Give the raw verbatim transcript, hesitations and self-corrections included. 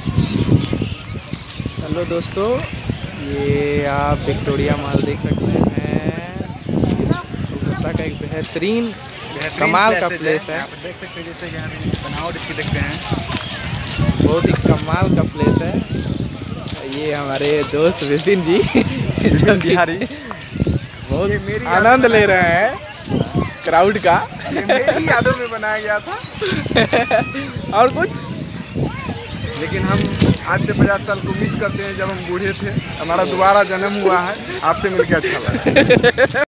Hello दोस्तों, ये आप विक्टोरिया मॉल देख सकते हैं। कोलकाता का एक बेहतरीन कमाल का प्लेस है। देख सकते हैं जैसे यहाँ बनावट इसकी देखते हैं, बहुत ही कमाल का प्लेस है। ये हमारे दोस्त विपिन जी जो बिहारी बहुत आनंद ले रहे हैं क्राउड का। ये मेरी यादों में बनाया गया था। और कुछ, लेकिन हम आज से पचास साल को मिस करते हैं जब हम बूढ़े थे। हमारा दोबारा जन्म हुआ है, आपसे मिलकर अच्छा लगा।